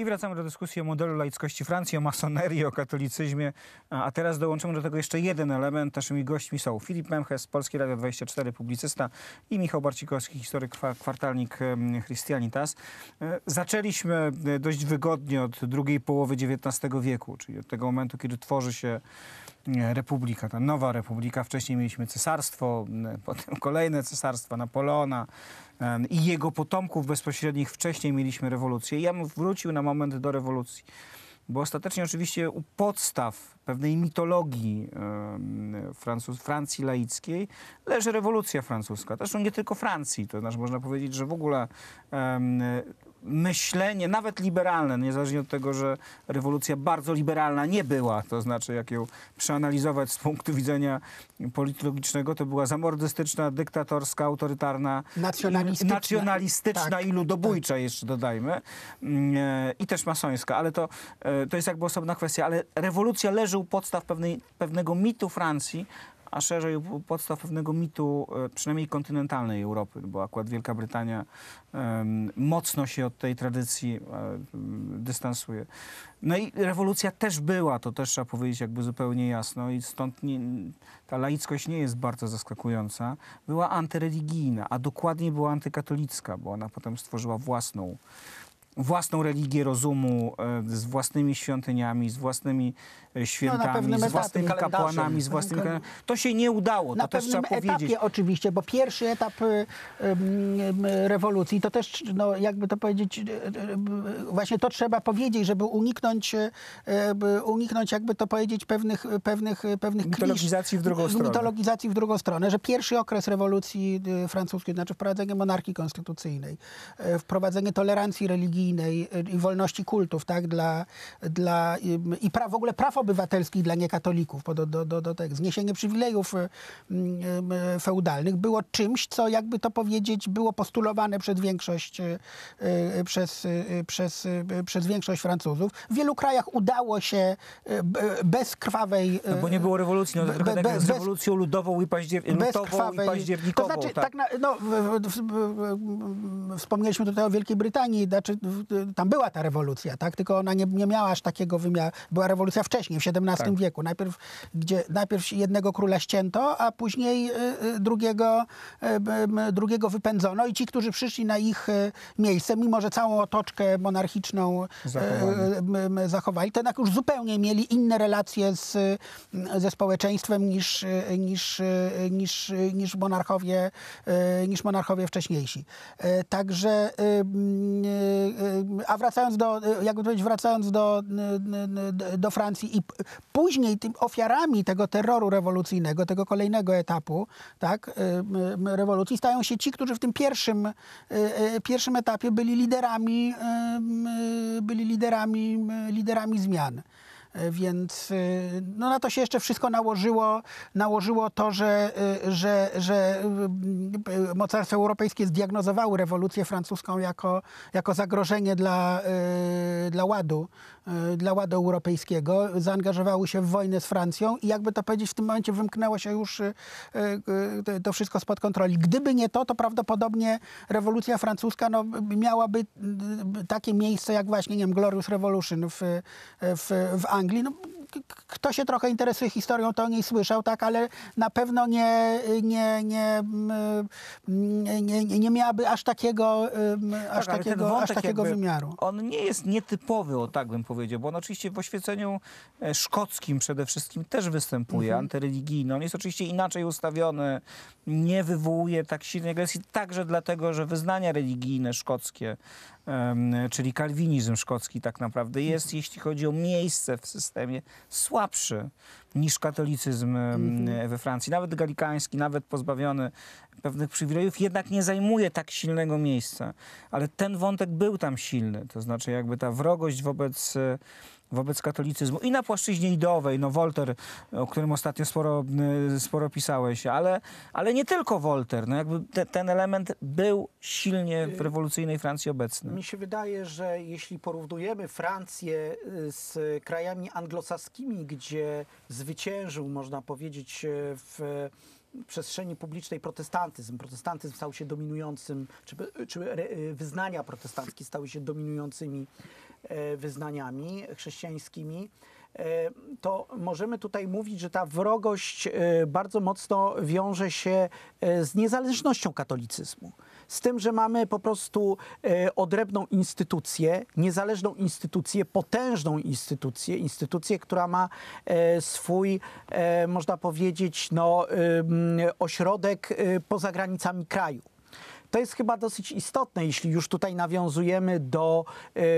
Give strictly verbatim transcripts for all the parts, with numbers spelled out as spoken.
I wracamy do dyskusji o modelu laickości Francji, o masonerii, o katolicyzmie. A teraz dołączymy do tego jeszcze jeden element. Naszymi gośćmi są Filip Memches, Polskie Radio dwadzieścia cztery, publicysta, i Michał Barcikowski, historyk, kwartalnik Christianitas. Zaczęliśmy dość wygodnie od drugiej połowy dziewiętnastego wieku, czyli od tego momentu, kiedy tworzy się republika, ta nowa republika. Wcześniej mieliśmy cesarstwo, potem kolejne cesarstwa Napoleona i jego potomków bezpośrednich. Wcześniej mieliśmy rewolucję. Ja bym wrócił na moment do rewolucji, bo ostatecznie oczywiście u podstaw pewnej mitologii e, Francuz, Francji laickiej leży rewolucja francuska. Zresztą nie tylko Francji, to znaczy można powiedzieć, że w ogóle e, myślenie, nawet liberalne, niezależnie od tego, że rewolucja bardzo liberalna nie była, to znaczy jak ją przeanalizować z punktu widzenia politologicznego, to była zamordystyczna, dyktatorska, autorytarna, nacjonalistyczna, nacjonalistyczna tak, i ludobójcza, tak. jeszcze dodajmy, e, i też masońska, ale to, e, to jest jakby osobna kwestia, ale rewolucja leży u podstaw pewnej, pewnego mitu Francji, a szerzej u podstaw pewnego mitu e, przynajmniej kontynentalnej Europy, bo akurat Wielka Brytania e, mocno się od tej tradycji e, dystansuje. No i rewolucja też była, to też trzeba powiedzieć jakby zupełnie jasno, i stąd nie, ta laickość nie jest bardzo zaskakująca. Była antyreligijna, a dokładniej była antykatolicka, bo ona potem stworzyła własną własną religię rozumu, e, z własnymi świątyniami, z własnymi e, świętami, no, z własnymi kapłanami, z własnymi... To się nie udało, na to też trzeba pewnym powiedzieć. etapie oczywiście, bo pierwszy etap y, y, rewolucji, to też, no, jakby to powiedzieć, y, y, właśnie to trzeba powiedzieć, żeby uniknąć, y, y, uniknąć jakby to powiedzieć, pewnych, pewnych, pewnych mitologizacji w drugą stronę. Mitologizacji w drugą stronę, że pierwszy okres rewolucji francuskiej, znaczy wprowadzenie monarchii konstytucyjnej, y, wprowadzenie tolerancji religijnej, i wolności kultów, tak, dla, dla, i praw, w ogóle praw obywatelskich dla niekatolików, do, do, do, do tego, zniesienie przywilejów feudalnych było czymś, co jakby to powiedzieć było postulowane przez większość, przez, przez, przez większość Francuzów. W wielu krajach udało się bez krwawej... No bo nie było rewolucji, no, trochę tak jak z rewolucją ludową i, paździew... bez lutową krwawej, i październikową. To znaczy, tak. tak na, no, w, w, w, wspomnieliśmy tutaj o Wielkiej Brytanii, znaczy tam była ta rewolucja, tak? Tylko ona nie, nie miała aż takiego wymiaru. Była rewolucja wcześniej, w siedemnastym tak. wieku. Najpierw, gdzie, najpierw jednego króla ścięto, a później y, drugiego, y, drugiego wypędzono i ci, którzy przyszli na ich y, miejsce, mimo że całą otoczkę monarchiczną zachowali, y, y, zachowali to jednak już zupełnie mieli inne relacje z, y, ze społeczeństwem niż, y, niż, y, niż, y, niż, monarchowie, y, niż monarchowie wcześniejsi. Y, także y, y, A wracając do, jakby powiedzieć, wracając do, do Francji i później tym ofiarami tego terroru rewolucyjnego, tego kolejnego etapu, tak, rewolucji, stają się ci, którzy w tym pierwszym, pierwszym etapie byli liderami, byli liderami, liderami zmian. Więc no, na to się jeszcze wszystko nałożyło, nałożyło to, że, że, że mocarstwa europejskie zdiagnozowały rewolucję francuską jako, jako zagrożenie dla, dla ładu, dla ładu europejskiego. Zaangażowały się w wojnę z Francją i jakby to powiedzieć, w tym momencie wymknęło się już to wszystko spod kontroli. Gdyby nie to, to prawdopodobnie rewolucja francuska no, miałaby takie miejsce jak właśnie, nie wiem, Glorious Revolution w, w, w Anglii. No, kto się trochę interesuje historią, to o niej słyszał, tak, ale na pewno nie, nie, nie, nie, nie, nie miałaby aż takiego, aż tak, takiego, aż takiego wymiaru. On nie jest nietypowy, o tak bym powiedział, bo on oczywiście w oświeceniu szkockim przede wszystkim też występuje, mhm. antyreligijny. On jest oczywiście inaczej ustawiony, nie wywołuje tak silnej agresji, także dlatego, że wyznania religijne szkockie, um, czyli kalwinizm szkocki tak naprawdę jest, jeśli chodzi o miejsce w systemie, słabszy niż katolicyzm mm-hmm. we Francji. Nawet galikański, nawet pozbawiony pewnych przywilejów, jednak nie zajmuje tak silnego miejsca. Ale ten wątek był tam silny. To znaczy jakby ta wrogość wobec, wobec katolicyzmu i na płaszczyźnie ideowej. No Voltaire, o którym ostatnio sporo, sporo pisałeś, ale, ale nie tylko Voltaire. No jakby te, ten element był silnie w rewolucyjnej Francji obecny. Mi się wydaje, że jeśli porównujemy Francję z krajami anglosaskimi, gdzie zwyciężył, można powiedzieć, w przestrzeni publicznej protestantyzm. Protestantyzm stał się dominującym, czy, czy wyznania protestanckie stały się dominującymi e, wyznaniami chrześcijańskimi, to możemy tutaj mówić, że ta wrogość bardzo mocno wiąże się z niezależnością katolicyzmu. Z tym, że mamy po prostu odrębną instytucję, niezależną instytucję, potężną instytucję, instytucję, która ma swój, można powiedzieć, no, ośrodek poza granicami kraju. To jest chyba dosyć istotne, jeśli już tutaj nawiązujemy do,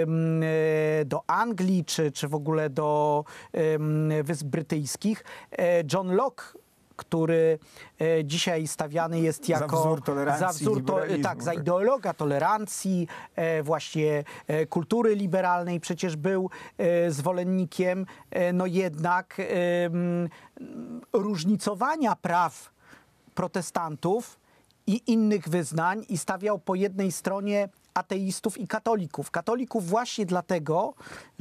do Anglii, czy, czy w ogóle do Wysp Brytyjskich. John Locke, który dzisiaj stawiany jest jako za wzór tolerancji, za wzór to, tak, za ideologa tolerancji, właśnie kultury liberalnej, przecież był zwolennikiem no jednak różnicowania praw protestantów i innych wyznań i stawiał po jednej stronie ateistów i katolików. Katolików właśnie dlatego,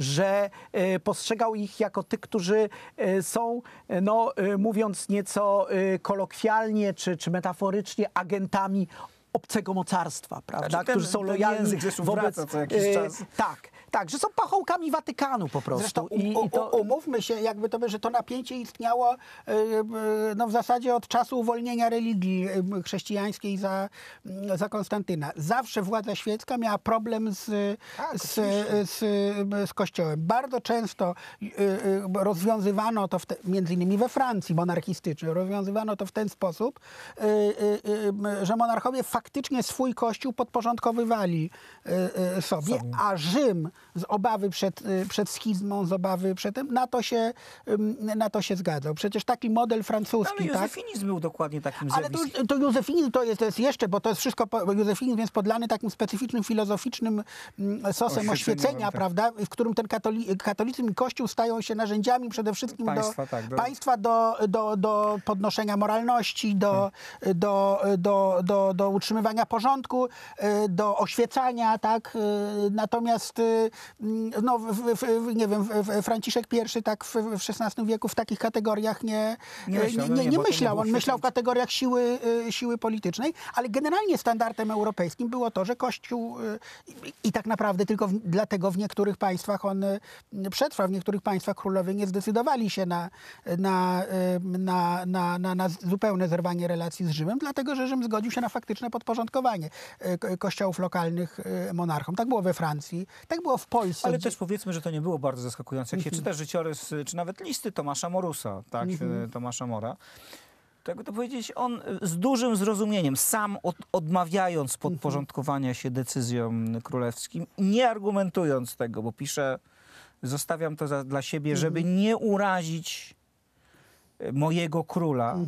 że e, postrzegał ich jako tych, którzy e, są, e, no, e, mówiąc nieco e, kolokwialnie czy, czy metaforycznie, agentami obcego mocarstwa, prawda? Znaczy ten, którzy są ten lojalni język zresztą wobec... wraca co jakiś e, czas. Tak, tak, że są pachołkami Watykanu po prostu. Zresztą I, u, i to... u, umówmy się, jakby to, że to napięcie istniało yy, yy, no w zasadzie od czasu uwolnienia religii yy, chrześcijańskiej za, yy, za Konstantyna. Zawsze władza świecka miała problem z, Tak, z, z, z Kościołem. Bardzo często yy, yy, rozwiązywano to, w te, między innymi we Francji monarchistycznej, rozwiązywano to w ten sposób, yy, yy, że monarchowie faktycznie swój Kościół podporządkowywali yy, yy, sobie, sobie, a Rzym z obawy przed, przed schizmą, z obawy przed tym, na to się, na to się zgadzał. Przecież taki model francuski, Ale tak? józefinizm był dokładnie takim Ale to, zjawiskiem. to józefinizm to jest, to jest jeszcze, bo to jest wszystko, po- józefinizm jest podlany takim specyficznym, filozoficznym mm, sosem Oświeceniowym, oświecenia, tak. prawda? W którym ten katoli- katolicyzm i Kościół stają się narzędziami przede wszystkim Państwa, do, tak, do- państwa do, do, do podnoszenia moralności, do, do, do, do, do utrzymywania porządku, y, do oświecania, tak? Y, Natomiast y, no, w, w, w, nie wiem, w- w- Franciszek I tak w, w szesnastym wieku w takich kategoriach nie, Nie myślał, nie, no nie, nie, nie bo to nie myślał. było On myślał w świetne. kategoriach siły, y, siły politycznej, ale generalnie standardem europejskim było to, że Kościół y, i, i tak naprawdę tylko w, dlatego w niektórych państwach on y, przetrwał, w niektórych państwach królowie nie zdecydowali się na, na, y, na, na, na, na zupełne zerwanie relacji z Rzymem, dlatego że Rzym zgodził się na faktyczne podporządkowanie y, ko- kościołów lokalnych y, monarchom. Tak było we Francji, tak było w Polsce. Ale gdzie- też powiedzmy, że to nie było bardzo zaskakujące. Jak się czyta życiorys, czy nawet listy Tomasza Morusa, tak, Tomasza Mora, to jakby to powiedzieć, on z dużym zrozumieniem, sam od, odmawiając podporządkowania się decyzjom królewskim, nie argumentując tego, bo pisze, zostawiam to za, dla siebie, żeby nie urazić e, mojego króla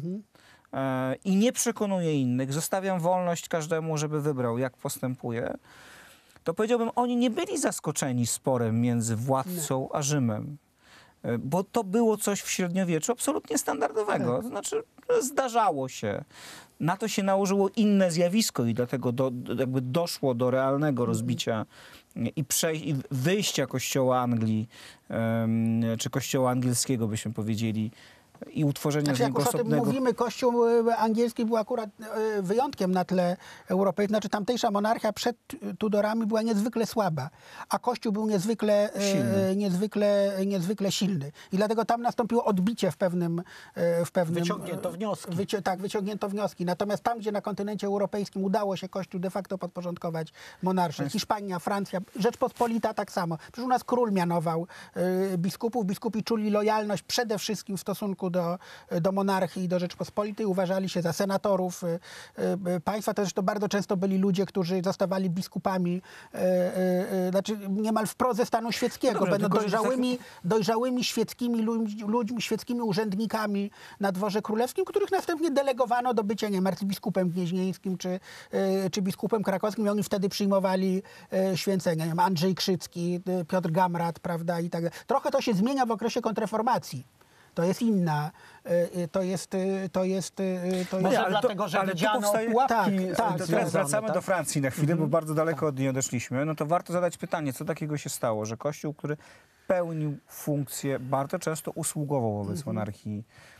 e, i nie przekonuję innych, zostawiam wolność każdemu, żeby wybrał, jak postępuje, to powiedziałbym, oni nie byli zaskoczeni sporem między władcą a Rzymem. E, Bo to było coś w średniowieczu absolutnie standardowego. To znaczy, no, zdarzało się. Na to się nałożyło inne zjawisko i dlatego do, do, jakby doszło do realnego rozbicia i, przej- i wyjścia kościoła Anglii, em, czy kościoła angielskiego, byśmy powiedzieli, i utworzenia Znaczy, z jak niego już o tym osobnego... mówimy, Kościół y, angielski był akurat y, wyjątkiem na tle europejskim. Znaczy tamtejsza monarchia przed Tudorami była niezwykle słaba, a Kościół był niezwykle y, Silny. niezwykle, niezwykle silny. I dlatego tam nastąpiło odbicie w pewnym... y, w pewnym Wyciągnięto wnioski. Wyci- tak, wyciągnięto wnioski. Natomiast tam, gdzie na kontynencie europejskim udało się Kościół de facto podporządkować monarsze, Hiszpania, Francja, Rzeczpospolita tak samo. Przecież u nas król mianował y, biskupów. Biskupi czuli lojalność przede wszystkim w stosunku do, do monarchii i do Rzeczpospolitej. Uważali się za senatorów y, y, państwa. To zresztą bardzo często byli ludzie, którzy zostawali biskupami, y, y, y, znaczy niemal w prodze stanu świeckiego, Dobrze, będą tylko, że dojrzałymi, dojrzałymi świeckimi ludźmi, ludźmi, świeckimi urzędnikami na dworze królewskim, których następnie delegowano do bycia, nie wiem, arcybiskupem gnieźnieńskim czy, y, czy biskupem krakowskim i oni wtedy przyjmowali y, święcenia. Nie wiem, Andrzej Krzycki, y, Piotr Gamrat, prawda, i tak dalej. Trochę to się zmienia w okresie kontrreformacji. To jest inna, y, y, to jest, y, to jest, y, to Może jest... ale to- dlatego, że ale tu widziano powstaje- pułapki Tak, z tak, tym To związane, teraz wracamy tak? do Francji na chwilę, bo bardzo daleko od niej odeszliśmy. No to warto zadać pytanie, co takiego się stało, że Kościół, który pełnił funkcję bardzo często usługową wobec monarchii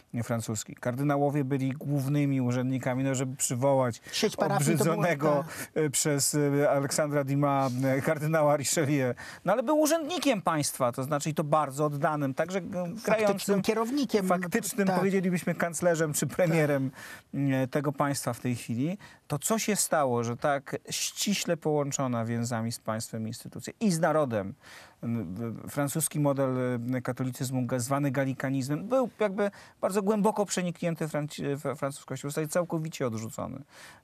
francuski. Kardynałowie byli głównymi urzędnikami, no, żeby przywołać Sieć parafii to była obrzydzonego ta- przez Aleksandra Dumas kardynała Richelieu. No ale był urzędnikiem państwa, to znaczy i to bardzo oddanym, także grającym, kierownikiem. faktycznym, tak. powiedzielibyśmy, kanclerzem czy premierem tak. tego państwa w tej chwili. To co się stało, że tak ściśle połączona więzami z państwem instytucja i z narodem, francuski model katolicyzmu zwany galikanizmem był jakby bardzo głęboko przeniknięty w francuskości, został całkowicie odrzucony.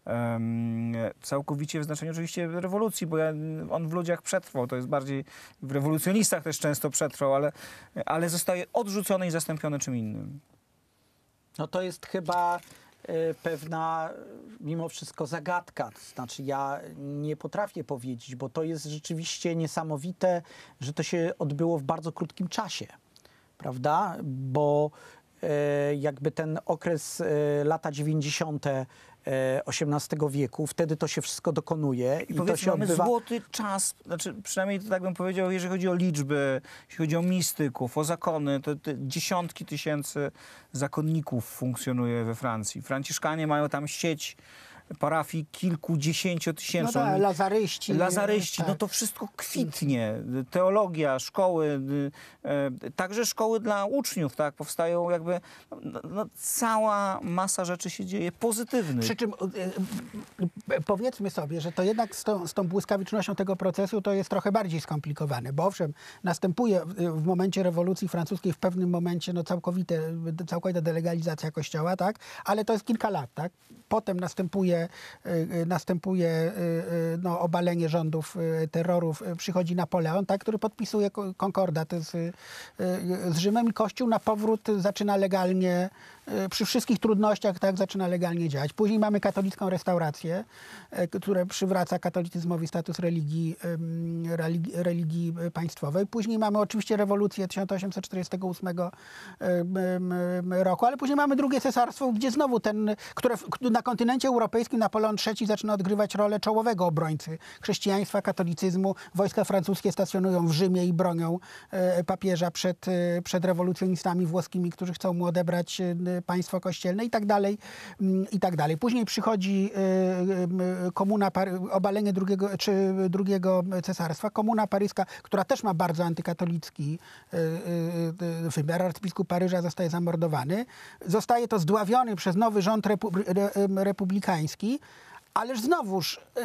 Um, całkowicie w znaczeniu oczywiście rewolucji, bo ja, on w ludziach przetrwał, to jest bardziej w rewolucjonistach też często przetrwał, ale, ale zostaje odrzucony i zastąpiony czym innym. No to jest chyba pewna mimo wszystko zagadka. To znaczy ja nie potrafię powiedzieć, bo to jest rzeczywiście niesamowite, że to się odbyło w bardzo krótkim czasie, prawda? Bo e, jakby ten okres e, lata dziewięćdziesiąte osiemnastego wieku, wtedy to się wszystko dokonuje. I, I powiedzmy, to się mamy odbywa... złoty czas, znaczy przynajmniej to tak bym powiedział, jeżeli chodzi o liczby, jeśli chodzi o mistyków, o zakony, to, to dziesiątki tysięcy zakonników funkcjonuje we Francji. Franciszkanie mają tam sieć parafii kilkudziesięciotysięczną. No tak, lazaryści. Lazaryści, tak. no to wszystko kwitnie. Teologia, szkoły, e, także szkoły dla uczniów, tak, powstają jakby, no, no, cała masa rzeczy się dzieje pozytywnych. Przy czym e, powiedzmy sobie, że to jednak z tą, z tą błyskawicznością tego procesu to jest trochę bardziej skomplikowane, bo owszem, następuje w, w momencie rewolucji francuskiej w pewnym momencie no, całkowite, całkowita delegalizacja kościoła, tak, ale to jest kilka lat, tak. Potem następuje następuje no, obalenie rządów terrorów, przychodzi Napoleon, tak, który podpisuje konkordat z, z Rzymem i Kościół na powrót zaczyna legalnie, przy wszystkich trudnościach, tak, zaczyna legalnie działać. Później mamy katolicką restaurację, która przywraca katolicyzmowi status religii, religii, religii państwowej. Później mamy oczywiście rewolucję tysiąc osiemset czterdziestego ósmego roku, ale później mamy drugie cesarstwo, gdzie znowu ten, które na kontynencie europejskim Napoleon trzeci zaczyna odgrywać rolę czołowego obrońcy chrześcijaństwa, katolicyzmu. Wojska francuskie stacjonują w Rzymie i bronią papieża przed, przed rewolucjonistami włoskimi, którzy chcą mu odebrać państwo kościelne i tak dalej, i tak dalej. Później przychodzi komuna, obalenie drugiego, czy drugiego cesarstwa, komuna paryska, która też ma bardzo antykatolicki wymiar. Arcybiskup Paryża zostaje zamordowany. Zostaje to zdławiony przez nowy rząd repu, re, republikański, ależ znowuż, yy,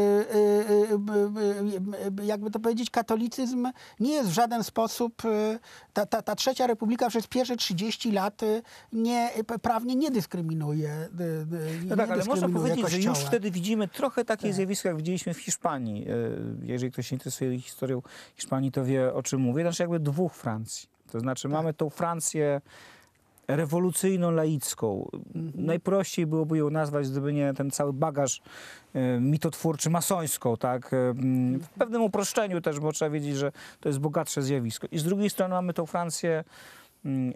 yy, yy, jakby to powiedzieć, katolicyzm nie jest w żaden sposób, yy, ta, ta, ta Trzecia Republika przez pierwsze trzydzieści lat nie, prawnie nie dyskryminuje yy, No tak, nie ale można powiedzieć, kościoła. że już wtedy widzimy trochę takie tak. zjawisko, jak widzieliśmy w Hiszpanii. Yy, jeżeli ktoś się interesuje historią Hiszpanii, to wie, o czym mówię. Znaczy jakby dwóch Francji. To znaczy tak. mamy tą Francję rewolucyjną, laicką. Mhm. Najprościej byłoby ją nazwać, gdyby nie ten cały bagaż e, mitotwórczy, masońską, tak? E, w pewnym uproszczeniu też, bo trzeba wiedzieć, że to jest bogatsze zjawisko. I z drugiej strony mamy tą Francję m,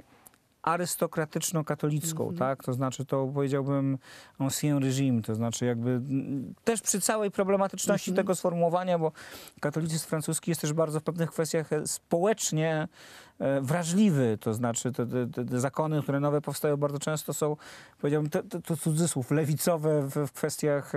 arystokratyczno-katolicką, mhm. tak? To znaczy to powiedziałbym ancien régime, to znaczy jakby m, też przy całej problematyczności mhm. tego sformułowania, bo katolicyzm francuski jest też bardzo w pewnych kwestiach społecznie wrażliwy, to znaczy te, te, te zakony, które nowe powstają, bardzo często są, powiedziałbym, to, to, to cudzysłów, lewicowe w, w, kwestiach,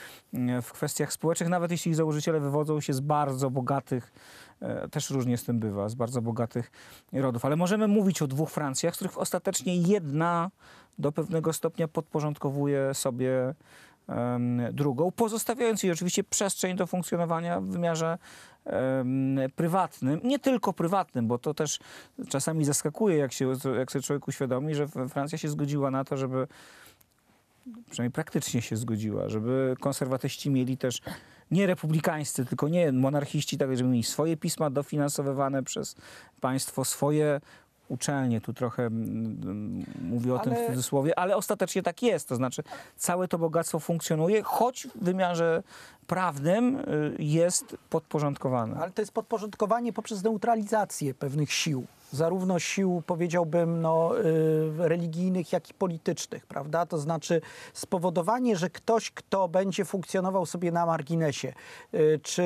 w kwestiach społecznych, nawet jeśli ich założyciele wywodzą się z bardzo bogatych, też różnie z tym bywa, z bardzo bogatych rodów. Ale możemy mówić o dwóch Francjach, z których ostatecznie jedna do pewnego stopnia podporządkowuje sobie um, drugą, pozostawiając jej oczywiście przestrzeń do funkcjonowania w wymiarze um, prywatnym. Nie tylko prywatnym, bo to też czasami zaskakuje, jak się, jak sobie człowiek uświadomi, że Francja się zgodziła na to, żeby przynajmniej praktycznie się zgodziła, żeby konserwatyści mieli też nie republikańscy, tylko nie monarchiści, tak, żeby mieli swoje pisma dofinansowywane przez państwo, swoje uczelnie, tu trochę mm, mówię o ale... tym w cudzysłowie, ale ostatecznie tak jest, to znaczy całe to bogactwo funkcjonuje, choć w wymiarze prawnym y, jest podporządkowane. Ale to jest podporządkowanie poprzez neutralizację pewnych sił. Zarówno sił, powiedziałbym, no, y, religijnych, jak i politycznych, prawda? To znaczy spowodowanie, że ktoś, kto będzie funkcjonował sobie na marginesie, y, czy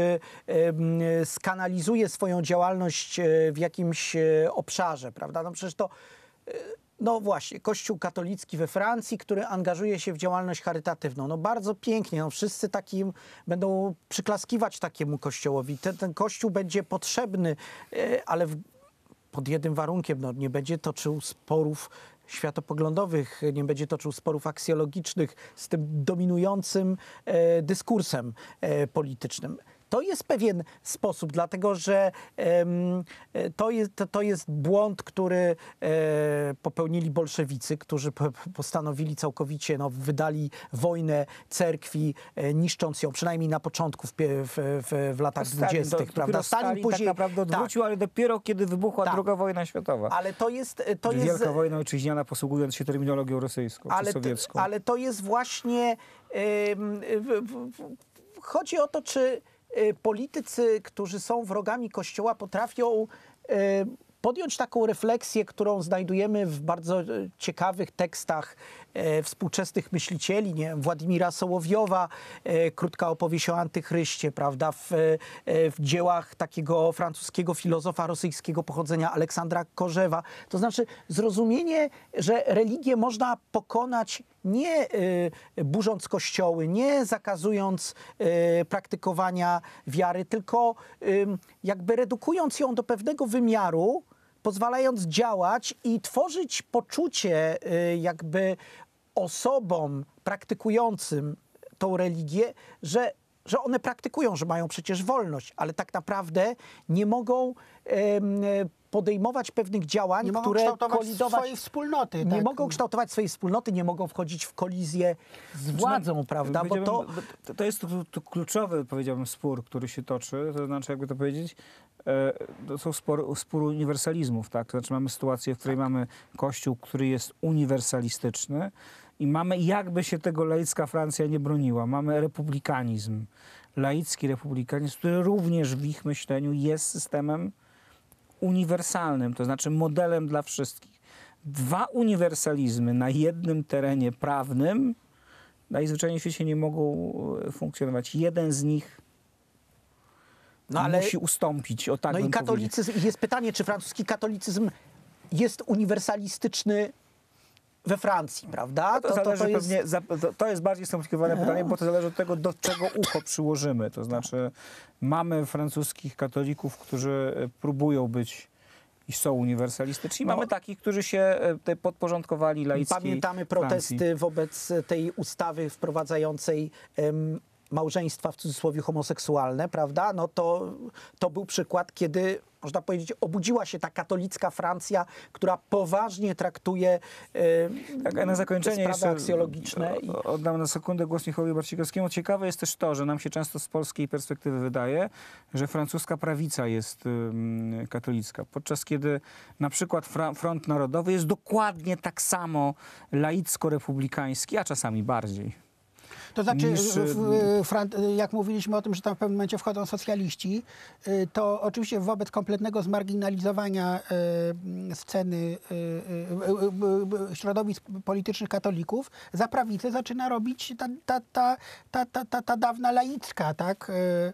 y, skanalizuje swoją działalność y, w jakimś y, obszarze, prawda? No przecież to y, No właśnie, Kościół katolicki we Francji, który angażuje się w działalność charytatywną. No bardzo pięknie, no wszyscy takim będą przyklaskiwać takiemu kościołowi. Ten, ten kościół będzie potrzebny, e, ale w, pod jednym warunkiem, no nie będzie toczył sporów światopoglądowych, nie będzie toczył sporów aksjologicznych z tym dominującym e, dyskursem e, politycznym. To jest pewien sposób, dlatego że em, to, jest, to jest błąd, który e, popełnili bolszewicy, którzy po, postanowili całkowicie, no, wydali wojnę cerkwi, e, niszcząc ją, przynajmniej na początku w, w, w, w latach dwudziestych. Prawda? Stalin, Stalin później tak naprawdę odwrócił, tak. ale dopiero kiedy wybuchła tak. druga wojna światowa. Ale to jest... To Wielka jest, wojna ojczyźniana, posługując się terminologią rosyjską ale, czy sowiecką. Ale to jest właśnie... Em, w, w, w, chodzi o to, czy politycy, którzy są wrogami Kościoła, potrafią e, podjąć taką refleksję, którą znajdujemy w bardzo ciekawych tekstach e, współczesnych myślicieli, nie wiem, Władimira Sołowiowa, e, krótka opowieść o antychryście, prawda, w, e, w dziełach takiego francuskiego filozofa rosyjskiego pochodzenia Aleksandra Korzewa. To znaczy zrozumienie, że religię można pokonać nie y, burząc kościoły, nie zakazując y, praktykowania wiary, tylko y, jakby redukując ją do pewnego wymiaru, pozwalając działać i tworzyć poczucie y, jakby osobom praktykującym tą religię, że że one praktykują, że mają przecież wolność, ale tak naprawdę nie mogą e, podejmować pewnych działań, nie które mogą kształtować kolidować, swojej wspólnoty. nie tak. mogą kształtować swojej wspólnoty, nie mogą wchodzić w kolizję z władzą, prawda? Bo to, to, to jest to, to kluczowy, powiedziałbym, spór, który się toczy. To znaczy, jakby to powiedzieć, e, to są spór, spór uniwersalizmów, tak? To znaczy mamy sytuację, w której tak. mamy Kościół, który jest uniwersalistyczny, i mamy, jakby się tego laicka Francja nie broniła, mamy republikanizm, laicki republikanizm, który również w ich myśleniu jest systemem uniwersalnym, to znaczy modelem dla wszystkich. Dwa uniwersalizmy na jednym terenie prawnym najzwyczajniej w świecie nie mogą funkcjonować. Jeden z nich no ale, musi ustąpić. O tak no i katolicyzm, powiedział. jest pytanie, czy francuski katolicyzm jest uniwersalistyczny we Francji, prawda? To, to, to, to, jest... Pewnie, to, to jest bardziej skomplikowane pytanie, bo to zależy od tego, do czego ucho przyłożymy. To znaczy mamy francuskich katolików, którzy próbują być i są uniwersalistyczni. No, mamy takich, którzy się podporządkowali laickiej Pamiętamy protesty Francji. wobec tej ustawy wprowadzającej um, małżeństwa w cudzysłowie homoseksualne, prawda? No to, to był przykład, kiedy można powiedzieć, obudziła się ta katolicka Francja, która poważnie traktuje e, tak, a na zakończenie sprawy jeszcze aksjologiczne. I... Oddam na sekundę głos Michałowi Barcikowskiemu. Ciekawe jest też to, że nam się często z polskiej perspektywy wydaje, że francuska prawica jest um, katolicka, podczas kiedy na przykład Front Narodowy jest dokładnie tak samo laicko-republikański, a czasami bardziej. To znaczy, niż... w, w, jak mówiliśmy o tym, że tam w pewnym momencie wchodzą socjaliści, to oczywiście wobec kompletnego zmarginalizowania sceny środowisk politycznych katolików za prawicę zaczyna robić ta, ta, ta, ta, ta, ta, ta dawna laicka, tak?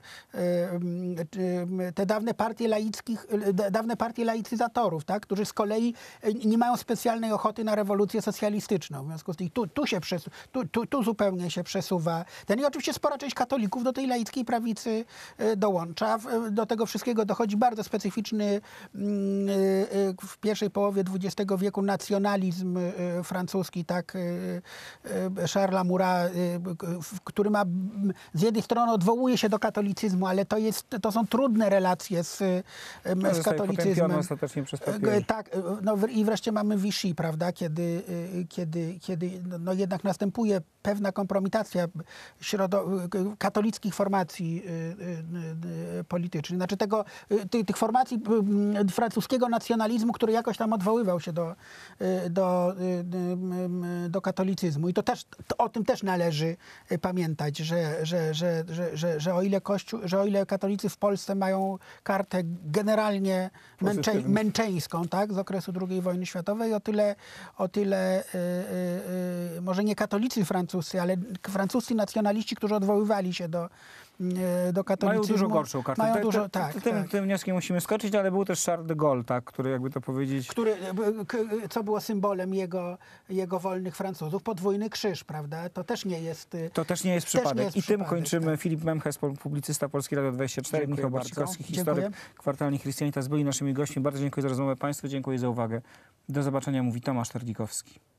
Te dawne partie laickich, dawne partie laicyzatorów, tak? Którzy z kolei nie mają specjalnej ochoty na rewolucję socjalistyczną. W związku z tym tu, tu, się przesu, tu, tu, tu zupełnie się przesuwa. Ten i oczywiście spora część katolików do tej laickiej prawicy dołącza. Do tego wszystkiego dochodzi bardzo specyficzny w pierwszej połowie dwudziestego wieku nacjonalizm francuski, tak, Charlesa Murat, który ma z jednej strony odwołuje się do katolicyzmu, ale to, jest, to są trudne relacje z, no, z katolicyzmem. Ostatecznie przez papiery. Tak, no i wreszcie mamy Vichy, prawda, kiedy, kiedy, kiedy no jednak następuje pewna kompromitacja środo, katolickich formacji y, y, y, politycznych. Znaczy tego, ty, tych formacji y, francuskiego nacjonalizmu, który jakoś tam odwoływał się do, y, do, y, y, do katolicyzmu. I to też, to, o tym też należy pamiętać, że, że, że, że, że, że, o ile Kościół, że o ile katolicy w Polsce mają kartę generalnie męcze, męczeńską, tak, z okresu drugiej wojny światowej, o tyle, o tyle y, y, y, może nie katolicy francuscy, ale francuscy nacjonaliści, którzy odwoływali się do, e, do Mają katolicyzmu. dużo gorszą kartę. Mają Te- dużo, te- tak, tym, tak. tym wnioskiem musimy skoczyć, ale był też Charles de Gaulle, tak, który jakby to powiedzieć... Który, e, k- co było symbolem jego, jego wolnych Francuzów? Podwójny krzyż, prawda? To też nie jest... e, To też nie jest Też nie przypadek. jest I tym przypadek, kończymy. tak. Filip Memches, publicysta Polski Radio dwadzieścia cztery, Dziękuję Michał bardzo. Barcikowski, Dziękuję. historyk kwartalny Christianitas byli naszymi gośćmi. Bardzo dziękuję za rozmowę Państwu, dziękuję za uwagę. Do zobaczenia, mówi Tomasz Tardikowski.